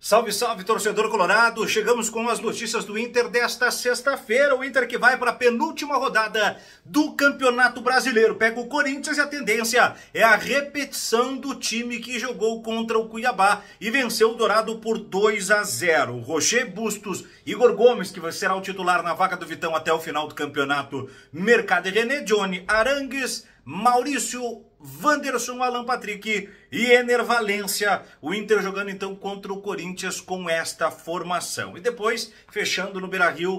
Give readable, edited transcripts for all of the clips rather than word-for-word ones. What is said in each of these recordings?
Salve, salve, torcedor colorado! Chegamos com as notícias do Inter desta sexta-feira. O Inter que vai para a penúltima rodada do Campeonato Brasileiro. Pega o Corinthians e a tendência é a repetição do time que jogou contra o Cuiabá e venceu o Dourado por 2-0. Rocher Bustos, Igor Gomes, que será o titular na vaga do Vitão até o final do campeonato. Mercado e René, Johnny Arangues, Maurício, Wanderson, Alan Patrick e Ener Valencia. O Inter jogando então contra o Corinthians com esta formação. E depois, fechando no Beira-Rio,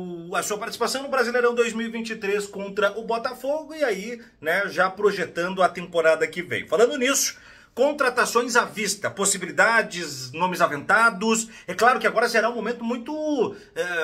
a sua participação no Brasileirão 2023 contra o Botafogo. E aí, né, já projetando a temporada que vem. Falando nisso, contratações à vista, possibilidades, nomes aventados. É claro que agora será um momento muito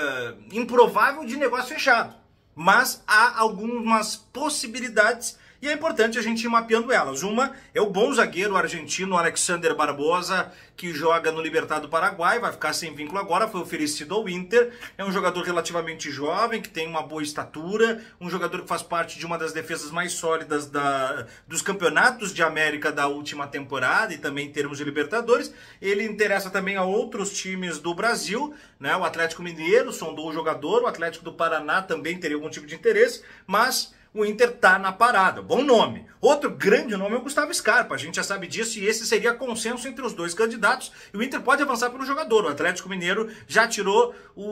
improvável de negócio fechado. Mas há algumas possibilidades e é importante a gente ir mapeando elas. Uma é o bom zagueiro argentino Alexander Barbosa, que joga no Libertad do Paraguai, vai ficar sem vínculo agora, foi oferecido ao Inter. É um jogador relativamente jovem, que tem uma boa estatura, um jogador que faz parte de uma das defesas mais sólidas dos campeonatos de América da última temporada e também em termos de Libertadores. Ele interessa também a outros times do Brasil, né? O Atlético Mineiro sondou o jogador, o Atlético do Paraná também teria algum tipo de interesse, mas o Inter tá na parada. Bom nome. Outro grande nome é o Gustavo Scarpa. A gente já sabe disso e esse seria consenso entre os dois candidatos. E o Inter pode avançar pelo jogador. O Atlético Mineiro já tirou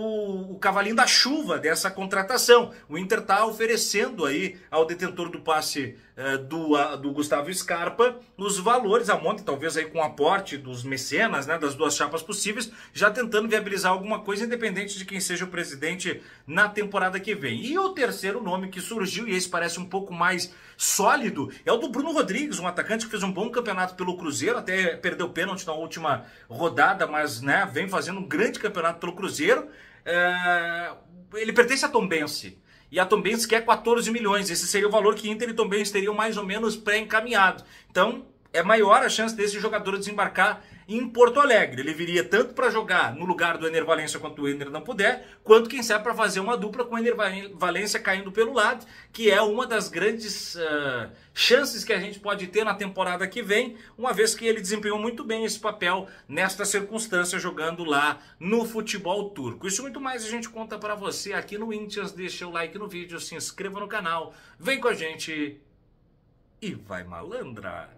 o cavalinho da chuva dessa contratação. O Inter tá oferecendo aí ao detentor do passe do Gustavo Scarpa os valores, a monta, talvez aí com o aporte dos mecenas, né, das duas chapas possíveis, já tentando viabilizar alguma coisa independente de quem seja o presidente na temporada que vem. E o terceiro nome que surgiu, e esse parece um pouco mais sólido, é o do Bruno Rodrigues, um atacante que fez um bom campeonato pelo Cruzeiro, até perdeu pênalti na última rodada, mas né, vem fazendo um grande campeonato pelo Cruzeiro. Ele pertence a Tombense. E a Tombense quer 14 milhões. Esse seria o valor que Inter e Tombense teriam mais ou menos pré-encaminhado. Então, é maior a chance desse jogador desembarcar em Porto Alegre. Ele viria tanto para jogar no lugar do Ener Valencia quanto o Ener não puder, quanto quem sabe para fazer uma dupla com o Ener Valencia caindo pelo lado, que é uma das grandes chances que a gente pode ter na temporada que vem, uma vez que ele desempenhou muito bem esse papel nesta circunstância jogando lá no futebol turco. Isso e muito mais a gente conta para você aqui no Índias. Deixa o like no vídeo, se inscreva no canal, vem com a gente e vai malandra!